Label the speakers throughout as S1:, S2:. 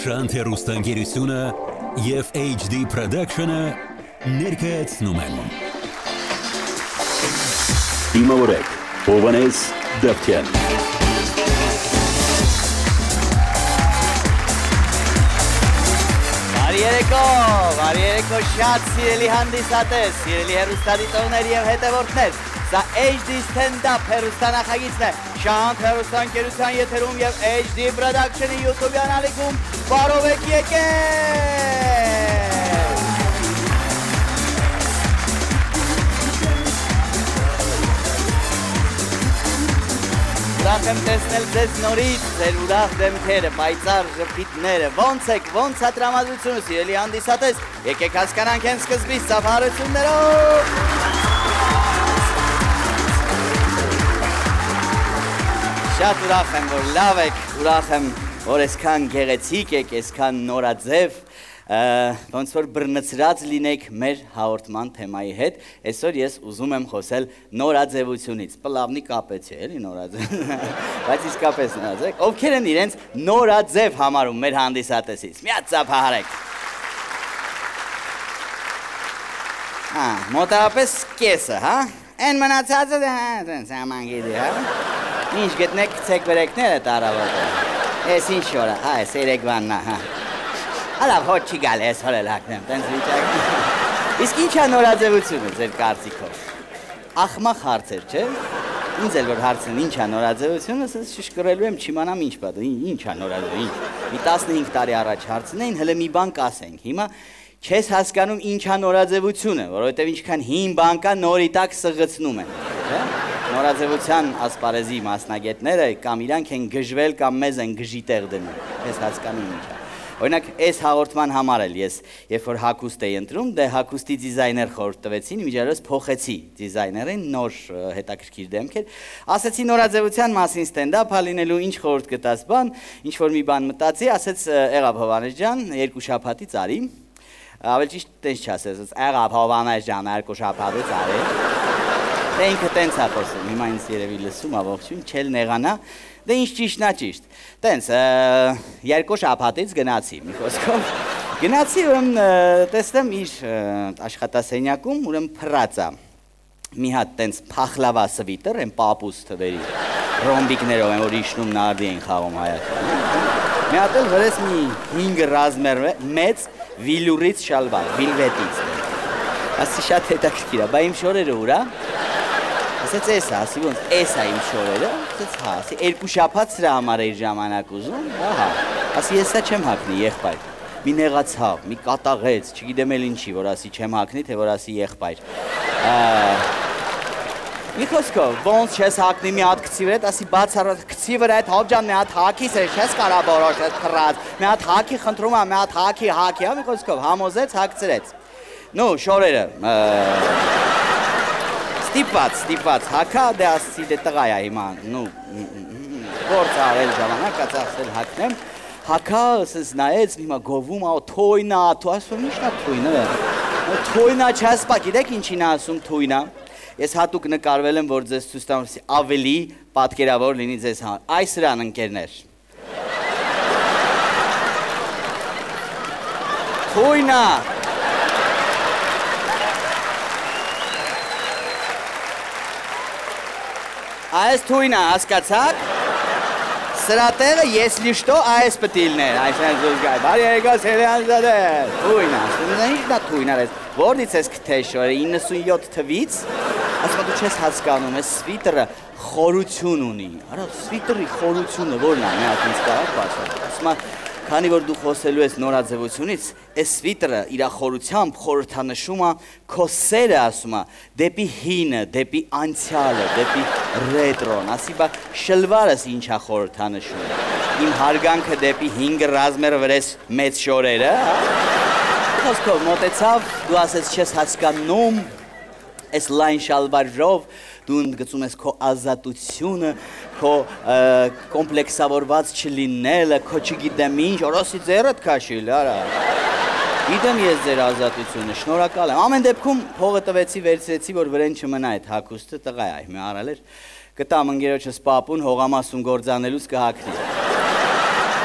S1: Շանթ հեռուստաընկերությունը և HD Production-ը ներկայացնում են։ Դիմավորեք, Հովհաննես Դավթյան։
S2: Բարի երեկո, շատ սիրելի հանդիսատես, սիրելի հեռուստադիտողներ և հետևորդներ, սա HD Stand-up հեռուստանախագիծն է, Շանթ հեռուստաընկերության եթերում և HD Production-ի YouTube-յան ալիքում, բարով եք եկել։ Ուրախ եմ տեսնել ձեզ նորից, ձեր ուրախ դեմքերը, պայծառ ժպիտները, ոնց եք, ոնց է տրամադրությունը, սիրելի հանդիսատես, եկեք հասկանանք հենց սկզբից ծափահարություններով։ Շատ ուրախ եմ, որ լավ եք, ուրախ եմ, որ այսքան գեղեցիկ եք, այսքան նորաձև, ոնց որ բռնցրած լինեք մեր հաղորդման թեմայի հետ, այսօր ես ուզում եմ խոսել նորաձևությունից, պլավնի կապեցի, էլի նորաձև, բայց իսկապես նորաձև, ովքեր են իրենց նորաձև համարում մեր հանդիսատեսից, միած ծափահարեք։ Մոտավորապես կեսը, հա, են մնացածը սաման գիտի, հա, ինչ գտնեք գցեք բրեկները տարավոտը, ես ինչ շորա, այս երեկվաննա, հա, Հալավ, հոտ չի գալ ես հորել հակնեմ, տենց վիճակ։ Իսկ ինչ է նորաձևությունը ձեր կարծիքով։ Ախմախ հարցեր, չէ։ Ինձ էլ որ հարցն ինչ է նորաձևությունը, ասես շշկռելու եմ չիմանամ ինչ բա, ինչ է նորաձևությունը։ Մի 15 տարի առաջ հարցնեին, հələ մի բան կասենք։ Հիմա չես հասկանում ինչ է նորաձևությունը, որովհետև ինչքան հին բան կա, նորի տակ սղացնում են, չէ։ Նորաձևության ասպարեզի մասնագետները կամ իրանք են գժվել կամ մեզ են գժի տեղ դնում։ Ես հասկանում ինչ է։ Օրինակ, այս հաղորդման համար էլ ես, երբ որ հագուստ էի ընտրում, դե հագուստի դիզայներ խորհուրդ տվեցին, միջավայրս փոխեցի դիզայներին, նոր հետաքրքիր դեմքեր, ասեցի նորաձևության մասին ստենդափ լինելու, ինչ խորհուրդ կտաս բան, ինչ որ մի բան մտածի, ասեց եղավ Հովհաննես ջան, 2 շաբաթից արի, ավելի ճիշտ տենց չասեց, եղավ Հովհաննես ջան, 2 շաբաթից արի, դե ինքը տենց է խոսում, հիմա ինձ երևի լսում, ողջույն, չել նեղանա, դե ինչ ճիշտնա ճիշտ, տենց 2 շաբաթից գնացի, մի խոսքով, գնացի, ուրեմն տեսնեմ իր աշխատասենյակում, ուրեմն փռած է, մի հատ տենց փախլավա սվիտր, են պապուս թվերի, ռոմբիկներով են, որ իշնում նարդի են խաղում Հայաստանում, մի հատ էլ վրես մի 5 ռազմեր մեծ վիլուրից շալվար, վիլվետից, ասի շատ հետաքրքիր է, բա իմ շորերը ուր է, ասեց էս է, ասի ոնց, էս է իմ շորերը, ասեց հա, ասի 2 շաբաթ սրա համար էիր ժամանակ ուզում, հա, ասի ես սա չեմ հագնի եղբայր, մի նեղացավ, մի կատաղեց, չգիտեմ էլ ինչի, որ ասի չեմ հագնի, թե որ ասի եղբայր, մի խոսքով, ոնց չես հագնի մի հատ քցի վրա, ասի բաց առած քցի վրա այդ հոբջան մի հատ հագի սեր, չես կարա բորոշ այդ փռած, մի հատ հագի խնդրում եմ, մի հատ հագի, հա, մի խոսքով, համոզեց, հագցրեց, նու շորերը, Ստիպված, հակա դե ասի դե տղա է հիմա, նու, գործ արել ժամանակ, ացախսել հակնեմ, հակա ասես նայեց, հիմա գովում, թոյնա, ասում ինչն է թոյնը, թոյնա չասպա, գիտեք ինչին ասում թոյնա, ես հատուկ նկարվել եմ, որ ձեզ ցույց տամ ավելի պատկերավոր լինի ձեզ համար, այս սրան ընկերներ, թոյնա, Այս թույնը հասկացակ, սրա տեղը если что, այս պտիլներ, այսեն զուզգայ, բարի երեկո սիրելի հանդիսատես, թույնը, ինչն է թույնը ես, որից ես կթեշ շորը, 97 թվից, ասում դու չես հասկանում, այս սվիտերը խորություն ունի, արա սվիտերի խորությունը որն է, մի հատ ինձ կարակ բացել, ասում քանի որ դու խոսելու ես նորաձևությունից, այս սվիտերը իր խորությամբ խորհրդանշում է քո սերը, ասում է, դեպի հինը, դեպի անցյալը, դեպի ռետրոն, ասի բա շլվարս ինչ է խորհրդանշում, իմ հարգանքը դեպի 5 ռազմեր վրես մեծ շորերը, խոսքով մոտեցավ, դու ասես չես հասկանում, այս լայն շալվարով, դու ընդգծում ես քո ազատությունը, քո կոմպլեքսավորված չլինելը, քո չգիտեմ ինչ, օրոսի ձեռդ քաշիլ, արա։ Գիտեմ ես ձեր ազատությունը, շնորհակալ եմ։ Ամեն դեպքում փողը տվեցի, վերցրեցի, որ վրեն չմնա այդ հագուստը, տղա է, մի արալ էր, կտամ ընկերոջս պապուն, հողամասում գործանելուց կհագնի։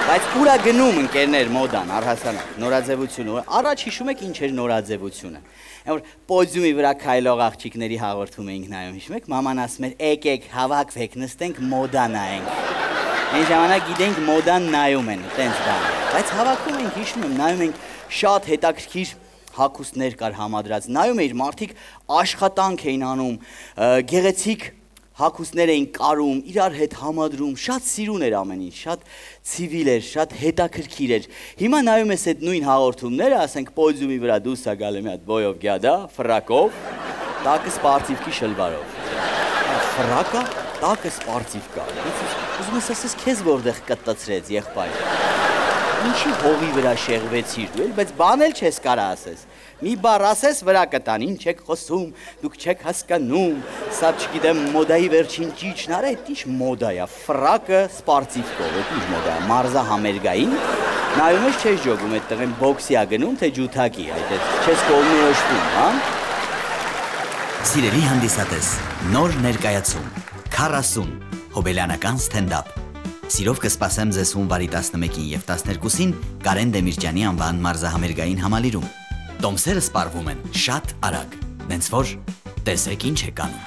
S2: Բայց ուրա գնում ընկերներ մոդան, առհասարակ, նորաձևությունը, առաջ հիշում եք ինչ էր նորաձևությունը։ Որ պոդիումի վրա քայլող աղջիկների հաղորդում էինք նայում, հիշում եք, մաման ասում էր, եկեք, հավաքվեք, նստենք մոդա նայենք։ Այն ժամանակ գիտենք մոդան նայում են, տենց բան։ Բայց հավաքում ենք, հիշում եմ, նայում ենք շատ հետաքրքիր հագուստներ կար համադրած, նայում էիր մարդիկ աշխատանք էին անում, գեղեցիկ հագուստներ էին կարում, իրար հետ համադրում, շատ սիրուն էր ամեն ինչ, շատ ցիվիլ էր, շատ հետաքրքիր էր։ Հիմա նայում ես այդ նույն հաղորդումները, ասենք պոդիումի վրա դուրս է գալու մի հատ բոյով գյադա, ֆրակով, տակը սպարտիվքի շլվարով։ Ֆրակա, տակը սպարտիվկա։ Ուզում ես ասես քեզ որտեղ կտտցրեց եղբայր։ Ինչի հողի վրա շեղվեցիր դու, բայց բան էլ չես կարա ասես։ Մի բառ ասես վրա կտան, ինչ եք խոսում, դուք չեք հասկանում, սա չգիտեմ մոդայի վերջին ճիճն արա, այդ ինչ մոդա է, ֆրակը սպարտիվկով, այդ ինչ մոդա է, մարզահամերգային, նայում ես չես ջոգում, այդ տղեն բոքսի ա գնում, թե ջութակի, այդ չես կողմնորոշվում, հա։
S3: Սիրելի հանդիսատես, նոր ներկայացում, 40 հոբելյանական ստենդափ։ Սիրով կսպասեմ ձեզ հունվարի 11-ին և 12-ին Կարեն Դեմիրճյանի անվան մարզահամերգային համալիրում։ Տոմսերը սպառվում են շատ արագ, նենց որ տեսեք ինչ եք անում։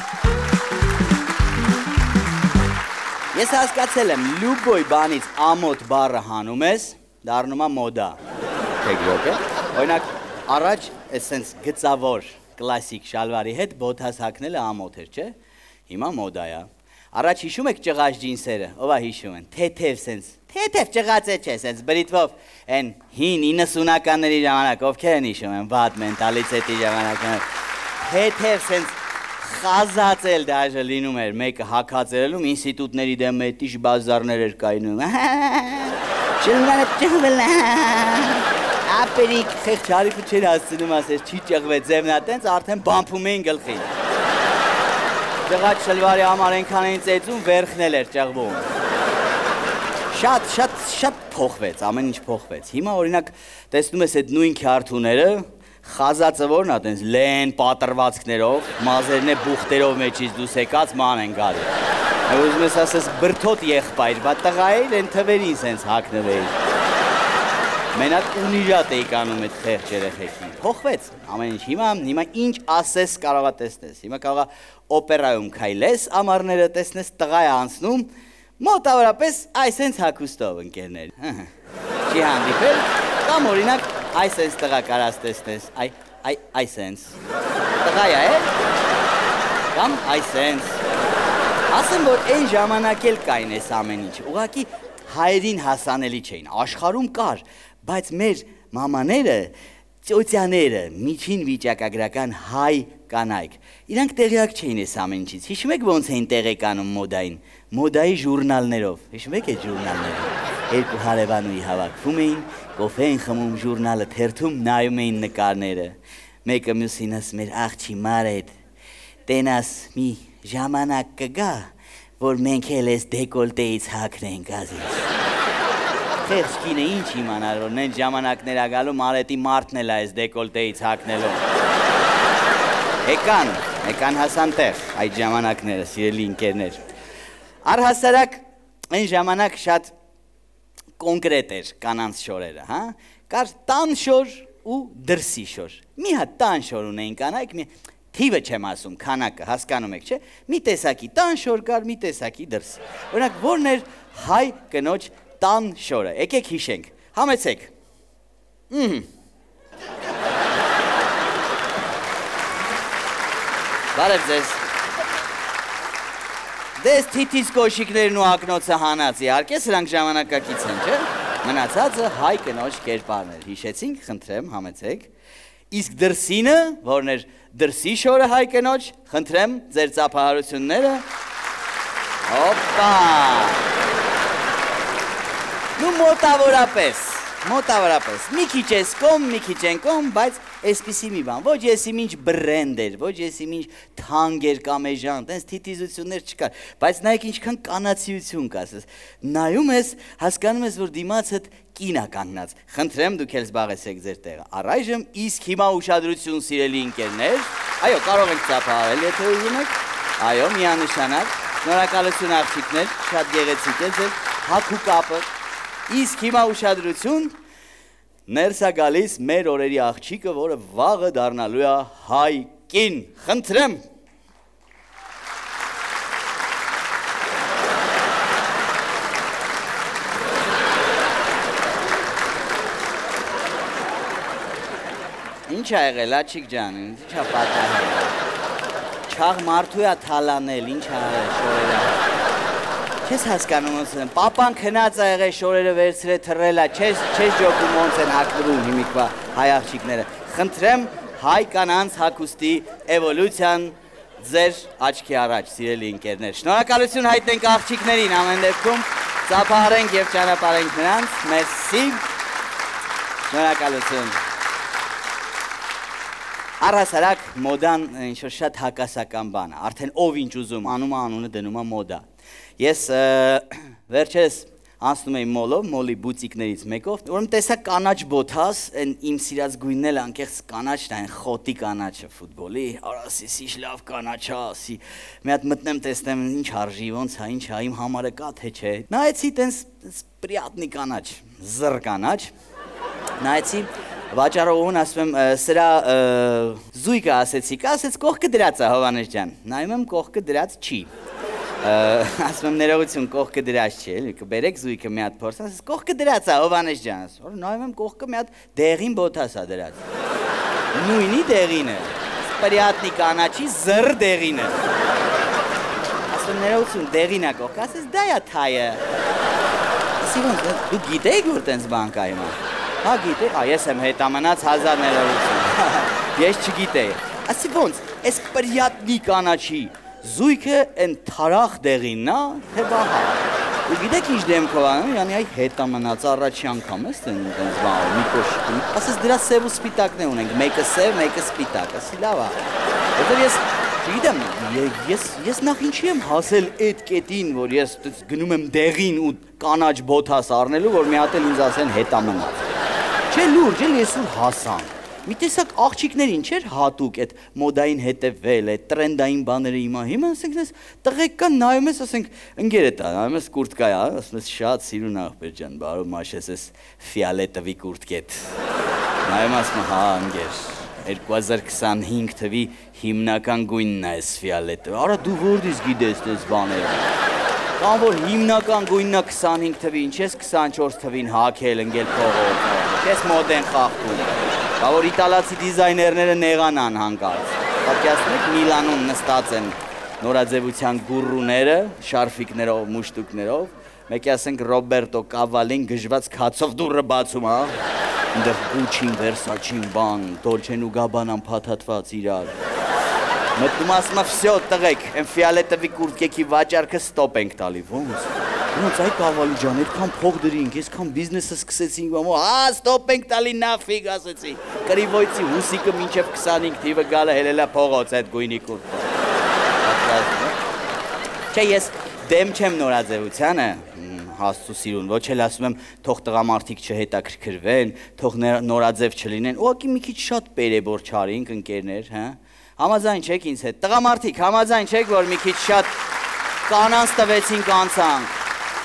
S2: Ես հասկացել եմ, լյուբոյ բանից ամոթ բառը հանում ես, դառնում է մոդա։ Չեգրոք է։ Օրինակ, առաջ էսենց գծավոր կլասիկ շալվարի հետ բոթաս հագնելը ամոթ էր, չէ։ Հիմա մոդա է։ Առաջ հիշում եք ճղած ջինսերը, ով է հիշում են, թեթև սենց, թեթև ճղած է չէ, սենց բրիտվով, են հին 90-ականների ժամանակ, ովքեր են հիշում են, վատ մենտալիտետի ժամանակ, թեթև սենց խազած էլ դաժը լինում էր, մեկը հակածերելում, ինստիտուտների դեմ մետիշ բազարներ էր կայնում, շլվարը ճղվելա, ապերիկ խեղջ հարիվը չեր հասցնում ասես, չի ճղվեց ձևնատենց, արդեն բամպում էին գլխին։ Ճղած շլվարի համար ենքան էին ծեծում, վերխնել էր ճղվում։ Շատ փոխվեց, ամեն ինչ փոխվեց։ Հիմա օրինակ տեսնում ես այդ նույն քյարթուները, խազածը որն է տենց լեն պատրվածքներով, մազերն է բուխտերով մեջից դուս եկած ման են գալի։ Ուզում ես ասես բրթոտ եղբայր, բա տղա էր են թվերին սենց հագնվեի։ Մենակ ունիժատ էի կանում այդ խեղճ երեխեքին։ Փոխվեց ամեն ինչ։ Հիմա ինչ ասես կարողա տեսնես։ Հիմա կարողա օպերայում քայլես, ամառները տեսնես տղա է անցնում, մոտավորապես այսենց հագուստով ընկերներ։ Չի հանդիպել, կամ օրինակ այսենց տղա կարաս տեսնես, այսենց։ Տղա է, կամ այսենց։ Ասեմ, որ այն ժամանակ էլ կային ես ամեն ինչ, ուղղակի հայերին հասանելի չէին, աշխարհում կար, բայց մեր մամաները, ծոցյաները, միջին վիճակագրական հայ կանայք, իրանք տեղյակ չէին ես ամեն ինչից, հիշում եք ոնց էին տեղեկանում մոդային, մոդայի ժուրնալներով, հիշում եք այդ ժուրնալները, երկու հարևանուի հավաքվում էին, կոֆե էին խմում ժուրնալը թերթում, նայում էին նկարները, մեկը մյուսին ասում էր աղջի Մարետ, տենաս մի ժամանակ կգա, որ մենք էլ ես դեկոլտեից հագնենք ազից։ Խեղճ կինը ինչ իմանար, որ նենց ժամանակներ ա գալու Մարետի մարդն էլ այս դեկոլտեից հագնելով։ Եկան հասան տեղ այդ ժամանակները, սիրելի ընկերներ։ Առհասարակ այն ժամանակ շատ կոնկրետ էր կանանց շորերը, հա։ Կար տան շոր ու դրսի շոր։ Մի հատ տան շոր ունեին կանայք, թիվը չեմ ասում, քանակը, հասկանում եք, չէ։ Մի տեսակի տան շոր կար, մի տեսակի դրսի։ Օրինակ, որն էր հայ կնոջ տան շորը, եկեք հիշենք, համեցեք։ Բարև ձեզ։ Դες թիթից կոշիկներն ու ակնոցը հանած իհարկե, սրանք ժամանակակից են, չէ։ Մնացածը հայ կնոջ կերպարն էր, հիշեցինք, խնդրեմ, համեցեք։ Իսկ դրսինը, որն էր դրսի շորը հայ կնոջ, խնդրեմ ձեր ծափահարությունները։ Հոպա։ Նու մոտավորապես, մի քիչ ես կոմ, մի քիչ են կոմ, բայց այսպիսի մի բան, ոչ եսի մինչ բրենդ էր, ոչ եսի մինչ թանկ էր կամ էժան, տենց թիթիզություններ չկար, բայց նայեք ինչքան կանացիություն կասես, նայում ես, հասկանում ես, որ դիմացդ կին ա կանգնած, խնդրեմ դուք էլ զբաղեցեք ձեր տեղը, առայժմ իսկ հիմա ուշադրություն սիրելի ընկերներ, այո, կարող եք ծափահարել, եթե ուզում եք, այո, միանշանակ, շնորհակալություն աղջիկներ, շատ գեղեցիկ է ձեր հագու կապը, Իսկ հիմա ուշադրություն, ներս է գալիս մեր օրերի աղջիկը, որը վաղը դառնալու է հայ կին, խնդրեմ։ Ինչ է եղել, աչիկ ջան, ինչ է պատահել։ Չաղ մարդու է թալանել, ինչ է շորերը։ Չես հասկանում ոնց են, պապան քնած է եղել, շորերը վերցրել, թռել է, չես ջոկում ոնց են հագնվում հիմիկվա հայ աղջիկները։ Խնդրեմ հայ կանանց հագուստի էվոլյուցիան ձեր աչքի առաջ, սիրելի ընկերներ։ Շնորհակալություն հայտնենք աղջիկներին ամեն դեպքում, ծափահարենք եւ ճանապարհենք նրանց, մերսի։ Շնորհակալություն։ Առհասարակ մոդան ինչ-որ շատ հակասական բան է, արդեն ով ինչ ուզում, անում է անունը դնում է մոդա։ Ես վերջերս անցնում էի մոլով, մոլի բուտիկներից մեկով, ուրեմն տեսա կանաչ բոթաս, այն իմ սիրած գույնն էլ անկեղծ կանաչն է, այն խոտի կանաչը ֆուտբոլի, արասիս ինչ լավ կանաչ է, ասի։ Մի հատ մտնեմ տեսնեմ ինչ արժի, ոնց է, ինչ է, իմ համարը կա թե չէ։ Նայեցի տենց պրիատնի կանաչ, զռ կանաչ, նայեցի վաճառողուն ասում եմ, սրա զույգը ասեց կողքը դրած է Հովանես ջան, նայում եմ կողքը դրած չի, ասում եմ ներողություն կողքը դրած չի, էլի կբերեք զույգը մի հատ փորձ, ասեց կողքը դրած է Հովանես ջան, նայում եմ կողքը մի հատ դեղին բոթաս է դրած, նույնի դեղինը, պրիատնի կանաչի զռ դեղինը, ասում եմ ներողություն դեղին է կողքը, ասեց դա է թայը, ասի ոնց, դու գիտեիք որ տենց բան կա հիմա Հա գիտե, ես եմ հետամնաց 1000 ներողություն, ես չգիտեի, ասի ոնց, ես պրիատնի կանաչի, զույգը են թարախ դեղինն է, թե բահա, ու գիտեք ինչ դեմքով անում, յանի այ հետամնաց առաջի անգամ ես տենց բաղը, մի կոշիկում, ասես դրա սև ու սպիտակն է ունենք, մեկը սև, մեկը սպիտակ, ասի լավ է, որտեղ ես չգիտեմ, ես նախ ինչի եմ հասել այդ կետին, որ ես գնում եմ դեղին ու կանաչ բոթաս առնելու, որ մի հատ էլ ինձ ասեն հետամնաց Չէ լուրջ էլ ես ուր հասան, մի տեսակ աղջիկներին չէր հատուկ այդ մոդային հետևել, այդ տրենդային բաները հիմա, հիմա ասենք ես տղեկ կան նայում ես, ասենք ընկերդ է, նայում ես կուրտկա է, ասում ես շատ սիրուն աղբեր ջան, բարով մաշես ես ֆիալետովի կուրտկետ, նայում ասում հա ընկեր, 2025 թվի հիմնական գույնն է ես ֆիալետը, արա դու որտից գիտես տես բաները Կամ որ հիմնական գույնն է 25 թվին, չես 24 թվին հագել ընկել փողով, չես մոդ են խախտում, կամ որ իտալացի դիզայներները նեղանան հանկարծ, պատկերացնում եք Միլանում նստած են նորաձևության գուրուները, շարֆիկներով, մուշտուկներով, մեկի ասենք Ռոբերտո Կավալին գժված քացով դուռը բացում, հա, այնտեղ Գուչին, Վերսաչին, բան, Դոլչեն ու Գաբանան փաթաթված իրար Մտնում ասում է, վսյո, տղեք, են ֆիալետովի կուրտկեքի վաճառքը ստոպ ենք տալի, ոնց այ Կավալի ջան, այդքան փող դրինք, այսքան բիզնեսը սկսեցինք, հա, ստոպ ենք տալի նաֆիգ ասեցի, կրիվոյցի հուսիկը մինչև 25 թիվը գալը հելելա փողոց այդ գույնի կուրտկը։ Չէ, ես դեմ չեմ նորաձևությանը, Աստծո սիրուն, ոչ էլ ասում եմ, թող տղամարդիկ չհետաքրքրվեն, թող նորաձև չլինեն, ուղղակի մի քիչ շատ պերեբոր չարինք ընկերներ, հա։ Համաձայն չեք ինձ հետ, տղամարդիկ, համաձայն չեք, որ մի քիչ շատ կանանց տվեցինք անցանք։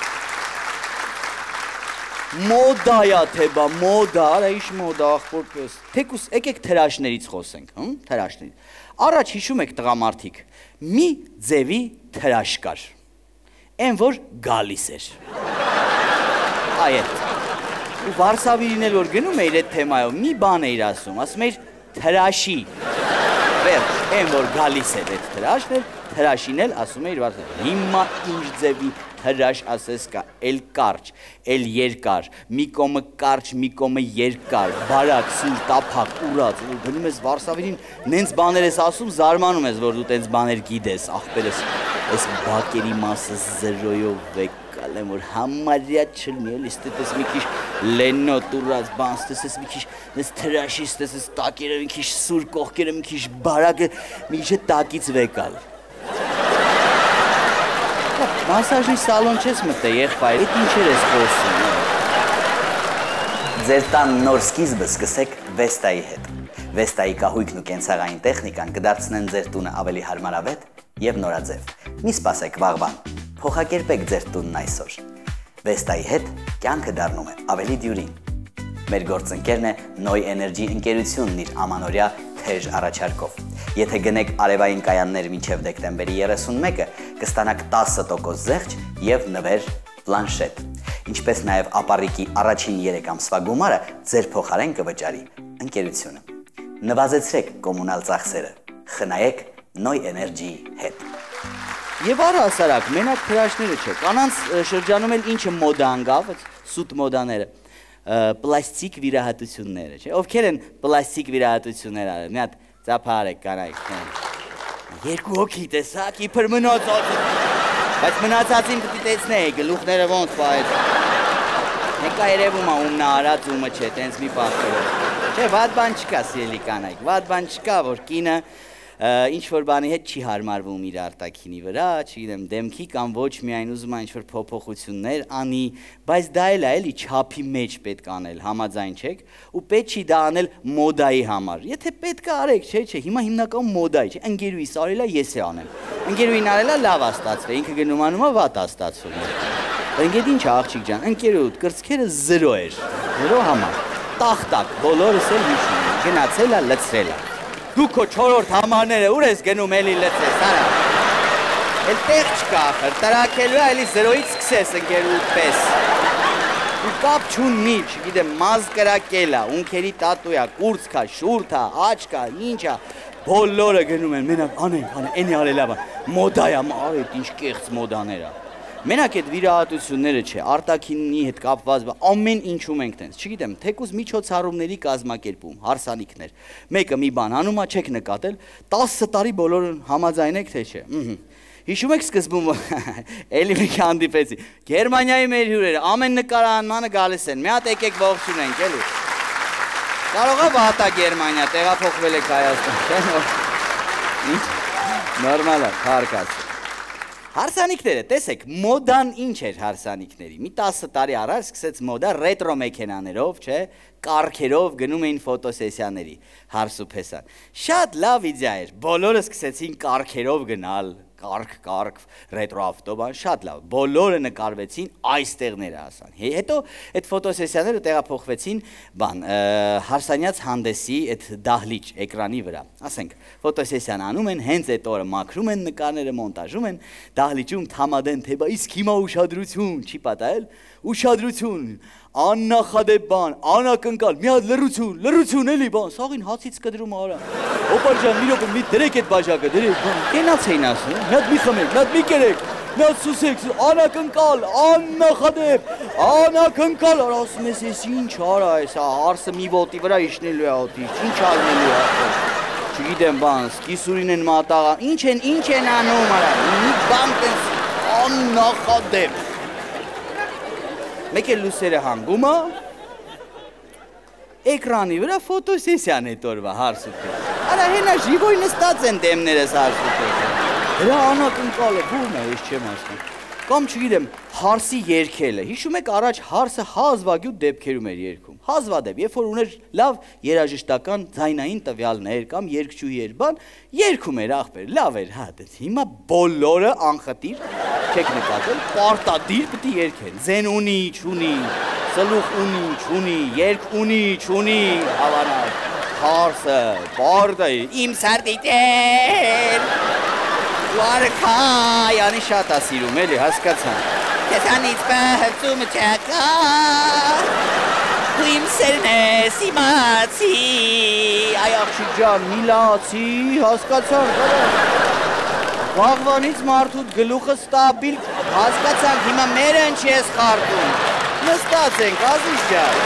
S2: Մոդա յա թե բա, մոդա, արա ինչ մոդա, աղբոր պես։ Թեկուս եկեք թրաշներից խոսենք, թրաշներից։ Առաջ հիշում եք տղամարդիկ, մի ձևի թրաշ կար, են որ գալիս էր։ Այդ, ու Վարշավին էլ որ գնում էիր այդ թեմայով, մի բան էիր ասում, ասում էիր թրաշի, վերջ, են որ գալիս էր այդ թրաշն էլ, թրաշին էլ ասում էիր Վարշավին, հիմա ինչ ձևի թրաշ ասես կա, էլ կարճ, էլ երկար, մի կոմը կարճ, մի կոմը երկար, բարակ, սուր, տափակ, ուրած, գնում ես Վարշավին, նենց բաներ ես ասում, զարմանում ես, որ դու տենց բաներ գիտես, աղբերս, ես բակերի մասը զրոյով եկալ եմ, որ համարյա չլնի, էլ ստես մի քիչ լենոտ ուրած բան, ստես մի քիչ նես թրաշի, ստես տակերը մի քիչ սուր, կողքերը մի քիչ բարակը, մի քիչ տակից վեկալ։ Մասաժի սալոն չես մտե, եղբայր, էդ ինչեր ես խոսում։
S3: Ձեր տան նոր սկիզբը սկսեք Վեստայի հետ։ Վեստայի կահույքն ու կենցաղային տեխնիկան կդարձնեն ձեր տունը ավելի հարմարավետ և նորաձև։ Մի սպասեք վաղվան, փոխակերպեք ձեր տունն այսօր։ Վեստայի հետ կյանքը դառնում է ավելի դյուրին։ Մեր գործընկերն է Նոյ Էներգի ընկերությունն իր ամանորյա թեժ առաջարկով։ Եթե գնեք արևային կայաններ մինչև դեկտեմբերի 31-ը, կստանաք 10% զեղչ և նվեր պլանշետ։ Ինչպես նաև ապառիկի առաջին 3 ամսվա գումարը ձեր փոխարեն կվճարի ընկերությունը։ Նվազեցրեք կոմունալ ծախսերը, խնայեք Նոյ Էներգիի հետ։
S2: Եվ առհասարակ, մենակ թրաշները չէ, կանանց շրջանում էլ ինչը մոդա անգավ, սուտ մոդաները, պլաստիկ վիրահատությունները, չէ, ովքեր են պլաստիկ վիրահատություններ արել, մի հատ ծափարեք կանայք, երկու հոգի տեսակ, իբր մնացած, բայց մնացածին պտի տեսնեի, գլուխները ոնց պահեց, նեկա երևում ա ումնա արած ումը չէ, տենց մի պախտորով, չէ, վատ բան չկա սիրելի կանայք, վատ բան չկա, որ կինը ինչ-որ բանի հետ չի հարմարվում իր արտաքինի վրա, չգիտեմ, դեմքի կամ ոչ միայն ուզում է ինչ-որ փոփոխություններ անի, բայց դա էլ է էլի չափի մեջ պետք անել, համաձայն չեք, ու պետք չի դա անել մոդայի համար։ Եթե պետք է արեք, չէ, հիմա հիմնականում մոդայի, չէ, ընկերուհիս արել է, ես է անեմ։ Ընկերուհին արել է, լավ ա ստացվել, ինքը գնում անում է, վատ ա ստացվում։ Ընկեդ ինչ աղջիկ ջան, ընկերուհուդ կրծքերը 0 էր, 0 համար։ Տախտակ, բոլորս էլ հիշում են, գնացել է, լցրել է։ Դու քո 4-րդ համարները ուր ես գնում էլի լծես, արա։ Էլ տեղ չկա ախր, տրակելու է էլի 0-ից սկսես ընկերուհուդ պես։ Ու կապ չունի, չգիտեմ, մազ կրակել է, ունքերի տատու է, կուրծ կա, շուրթ է, աչք է, ինչ է, բոլորը գնում են, մենակ անենք, էնի արել է, մոդա է, արետ ինչ կեղծ մոդաներ է։ Մենակ այդ վիրահատությունները չէ, արտաքինի հետ կապված, ամեն ինչում ենք տենց, չգիտեմ, թեկուզ միջոցառումների կազմակերպում, հարսանիքներ, մեկը մի բան անում է, չեք նկատել, 10 տարի բոլորը համաձայն եք, թե չէ։ Հիշում եք սկզբում, էլի մեկ հանդիպեցի, Գերմանիայի մեր հյուրերը, ամեն նկարանմանը գալիս են, մի հատ եկեք ողջունենք, էլի։ Կարող է վատ է Գերմանիա, տեղափոխվել եք Հայաստան, ինչ, նորմալ է, քարկած։ Հարսանիքները, տեսեք, մոդան ինչ էր հարսանիքների, մի 10 տարի առաջ սկսեց մոդա ռետրո մեքենաներով, չէ, կառքերով գնում էին ֆոտոսեսիաների, հարս ու փեսան, շատ լավ իդեա էր, բոլորը սկսեցին կառքերով գնալ, կառք, ռետրո ավտոբան, շատ լավ, բոլորը նկարվեցին այստեղները ասան, հետո այդ ֆոտոսեսիաները տեղափոխվեցին հարսանյաց հանդեսի այդ դահլիճ էկրանի վրա, ասենք, ֆոտոսեսիան անում են, հենց այդ օրը մաքրում են նկարները, մոնտաժում են, դահլիճում թամադեն թե բա իսկ հիմա ուշադրություն, չի պատահել, ուշադրություն, աննախադեպ բան, անակնկալ, մի հատ լռություն էլի բան, սաղին հացից կդրում արա, օպար ջան, մի րոպե, մի դրեք այդ բաժակը, դրեք, կենաց էին ասում, մի հատ մի խմեք, մի հատ մի կերեք, մի հատ սուսեք, անակնկալ, աննախադեպ, անակնկալ, արա ասում ես, ես ինչ արա ես, հարսը մի ոտի վրա իշնելու է ոտի, ինչ ալնելու է, չգիտեմ բան, սկիսուրին են մատաղան, ինչ են անում արա, մի բան տենց աննախադեպ, մեկ էլ լուսերը հանգում է, էկրանի վրա ֆոտոսեսիան է տորվա հարսուքը, արա հենա ժիվոյ նստած են դեմներս հարսուքը, հրա անակնկալը, բուրն է, ես չեմ ասում, կամ չգիտեմ, հարսի երգելը, հիշում եք առաջ հարսը հազվագյուտ դեպքերում էր երգում, հազվադեպ, երբ որ ուներ լավ երաժշտական ձայնային տվյալներ կամ երգչուհի էր բան, երգում էր ախպեր, լավ էր, հա, հիմա բոլորը անխտիր, չեք նկատել, պարտադիր պտի երգեն, ձեն ունի, չունի, սլուխ ունի, չունի, երգ ունի, չունի, հավանար, հարսը, պարտա է, իմ սարդիտեր, Վարքայ, անի շատ է սիրում, էլի, հասկացան, կեզանից բհվծումը չակա, ու իմ սերն ես իմացի, այ աղջիկ ջան, միլացի, հասկացան, վաղվանից մարդուտ գլուխը ստաբիլ, հասկացանք, հիմա մեր են չի ես խարդում, նստած ենք, ազիզ ջան,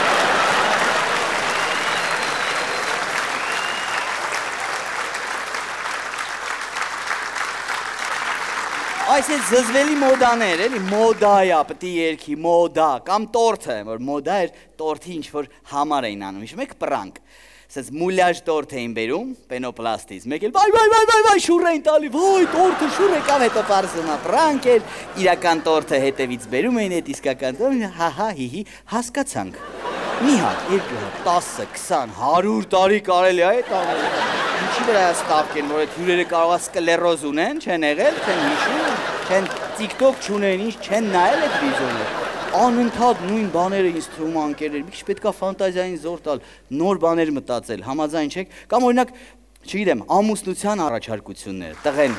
S2: այս այդ զզվելի մոդաներ, էլի, մոդայա, պտի երկի, մոդա, կամ տորթը, որ մոդա էր, տորթի ինչ-որ համար էին անում, իշում եք պրանք, սենց մուլյաժ տորթ էին բերում, պենոպլաստից, մեկ էլ, վայ, շուր էին տալի, վայ, տորթը շուր եկավ, հետո պարզումա, պրանք էր, իրական տորթը հետևից բերում էին, հետ իսկական տորթը, հա, հի, հասկացանք, մի հատ, երկու հատ, 10, 20, 100 տարի կարելի այդ անել, ինչի վրա ստավկեն, որ այդ հյուրերը կարող է սկլերոզ ունեն, չեն եղել, չեն հիշում, չեն տիկտոք չունեն, ինչ չեն նայել այդ վիզոներ, Անընդհատ նույն բաները ինձ թվում անկերներ, մի քիչ պետքա ֆանտազիային զոր տալ, նոր բաներ մտածել, համաձայն չեք, կամ օրինակ, չգիտեմ, ամուսնության առաջարկությունները, տղեն։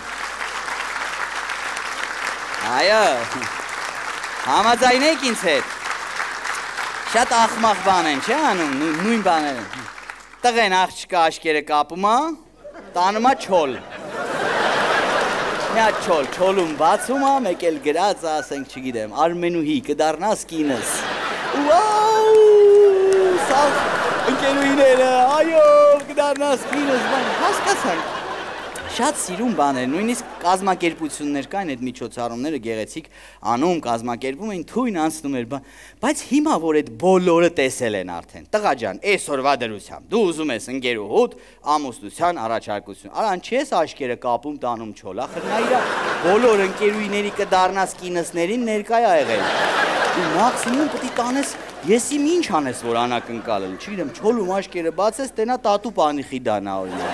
S2: Այո, համաձայն եք ինձ հետ։ Շատ ախմախ բան են, չէ՞ անում, նույն բաները։ Տղեն աղջկա աշկերը կապում է, տանում է չոլ։ Մի հատ չոլում բացում է, մեկ էլ գրած, ասենք, չգիտեմ, Արմենուհի, կդառնաս կինս։ Ուաու, սա ընկերուհիները, այո, կդառնաս կինս, հասկացանք։ Շատ սիրուն բաներ, նույնիսկ կազմակերպություններ կային, այդ միջոցառումները գեղեցիկ անում, կազմակերպում էին, թույն անցնում էր, բայց հիմա, որ այդ բոլորը տեսել են արդեն, տղա ջան, այսօրվա դրությամբ, դու ուզում ես ընկերուհուդ ամուսնության առաջարկություն, արան չես աշկերը կապում տանում չոլ, ախր նա իրա բոլոր ընկերուհիների կդառնաս կինսներին ներկայ ա եղել, ու մաքսիմում պիտի տանես, եսի ինչ անես, որ անակնկալել, չգիտեմ, չոլում աշկերը բացես, տենա տատու պանիխի դանա օրինակ։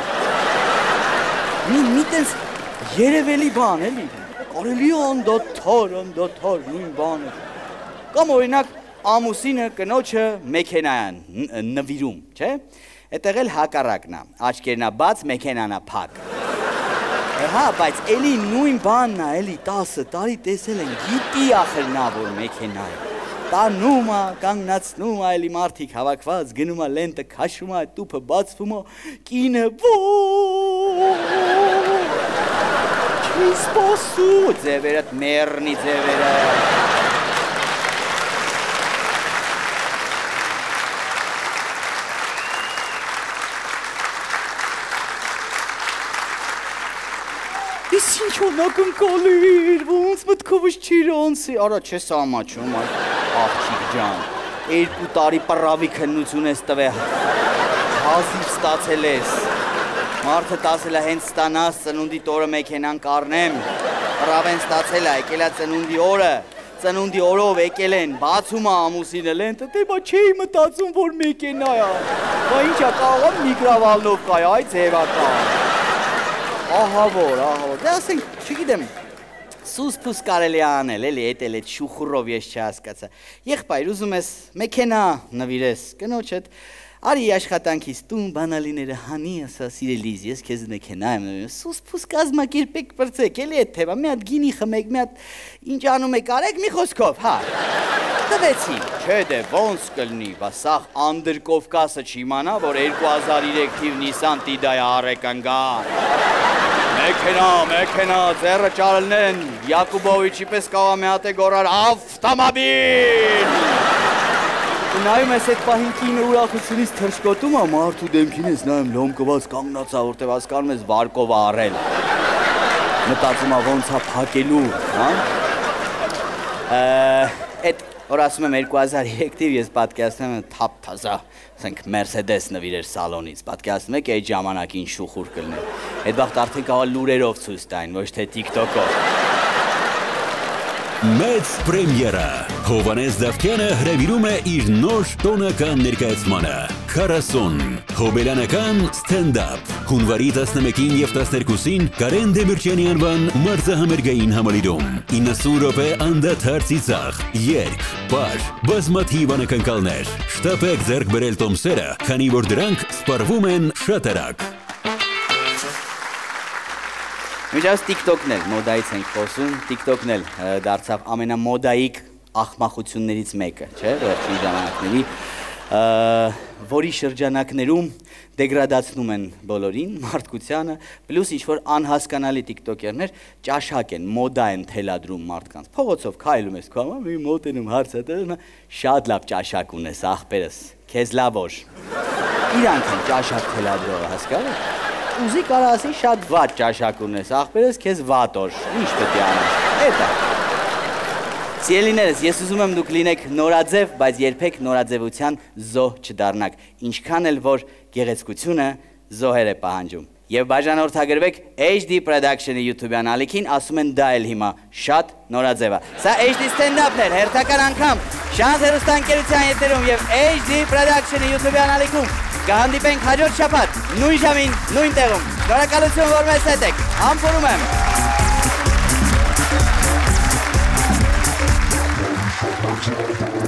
S2: Մի տենց երևելի բան, էլի, կարելի է անդադար, նույն բանը։ Կամ օրինակ ամուսինը կնոջը մեքենան նվիրում, չէ՞։ Այդտեղ էլ հակառակն է, աչքերն է բաց, մեքենան է փակ։ Հա, բայց էլի նույն բանն է, էլի 10 տարի տեսել են, գիտի ախր նա որ մեքենա է։ Տանում է, կանգնացնում է, էլի մարդիկ հավաքված, գնում է լենտը քաշում է, տուփը բացվում է, կինը չի սպասում, ձևերը մեռնի ձևերը։ Ես ինչ անակնկալիր, ոնց մտքովս չիր անցի, արա չես ամաչում, աղջիկ ջան, 2 տարի պռավի քննություն ես տվել, հազիվ ստացել ես, մարդը տասել է հենց ստանաս ծնունդի տորը մեքենան կարնեմ, պռավ են ստացել է, եկել է ծնունդի օրով եկել են, բացում է ամուսինը լենտը, դե բա չէի մտածում, որ մեքենա է, բա ինչ է կարող միգրավալնով կայ, այ ձևակա։ Ահա որ, դե ասենք, չգիտեմ, սուս-պուս կարելի անել, էլի, էտել էտ շուխուրով ես չհասկացա։ Եղբայր, ուզում ես մեքենա նվիրես, կնոջդ, արի աշխատանքից տուն բանալիները հանի, ասա սիրելիս, ես քեզ մեքենա եմ նվիրում, սուս-պուս կազմակերպեք պրծեք, էլի էտ թեվա, մի հատ գինի խմեք, մի հատ ինչ անում եք արեք, մի խոսքով, հա։ Տվեցի, չէ դե ոնց կլնի, բա սաղ Անդրկովկասը չիմանա, որ 2003 թիվ Նիսան Տիդայ առեք ընգա։ Մեքենա, ձեռը ճարելներ են, Յակուբովիչի պես կավա մի հատ է գորար ավտոմաբիլ։ Նայում ես այդ պահին կինը ուրախությունից թրջկոտում է, մարդու դեմքին ես նայում լոմկված կանգնացա, որտև հասկանում ես վարկով առել։ Մտածում է ոնց է փակելու, հա։ Այդ որ ասում եմ 2003 թիվ ես պատկերացնում եմ թափ թազա, ասենք Mercedes նվիրեր սալոնից, պատկերացնում եք այդ ժամանակին շուխուր կլներ։ Այդ վաղտ արդեն կարող լուրերով ցույց տային, ոչ թե TikTok-ով։
S1: Մեծ պրեմիերա Հովհաննես Դավթյանը հրավիրում է իր նոր տոնական ներկայացմանը 40 հոբելյանական ստենդափ հունվարի 11-ին եւ 12-ին Կարեն Դեմիրճյանի անվան մարզահամերգային համալիրում 90 րոպե անդադար ծիծաղ երգ բար բազմաթիվ անակնկալներ շտապեք ձեռք բերել տոմսերը քանի որ դրանք սպառվում են շատ արագ
S2: Միջავს TikTok-ն էլ մոդայից ենք խոսում, TikTok-ն էլ դարձավ ամենամոդայիկ ախմախություններից մեկը, չէ, վերջին ժամանակների, որի շրջանակներում դեգրադացնում են բոլորին, մարդկությանը, պլյուս ինչ-որ անհասկանալի TikTok-երներ ճաշակ են, մոդա են թելադրում մարդկանց, փողոցով քայլում ես քո համար, մի մոտենում հարցը տերում, շատ լավ ճաշակ ունես, ախպերս, քեզ լավ օր, իրանք են ճաշակ թելադրողը, հասկանում եք? Ուզի կարա ասի շատ վատ ճաշակ ունես, ախպերս քեզ վատ օր, ինչ պետք է անես, էդ է։ Սիրելիներս, ես ուզում եմ դուք լինեք նորաձև, բայց երբեք նորաձևության զոհ չդառնաք, ինչքան էլ որ գեղեցկությունը զոհեր է պահանջում։ Եվ բաժանորդագրվեք HD Production-ի YouTube-յան ալիքին, ասում են դա էլ հիմա շատ նորաձև է։ Սա HD stand-up-ն էր, հերթական անգամ Շանս հեռուստաընկերության եթերում եւ HD Production-ի YouTube-յան ալիքում կհանդիպենք հաջորդ շաբաթ, նույն ժամին, նույն տեղում։ Շնորհակալություն, որ մեզ հետ եք, համբուրում եմ։
S4: Thank you.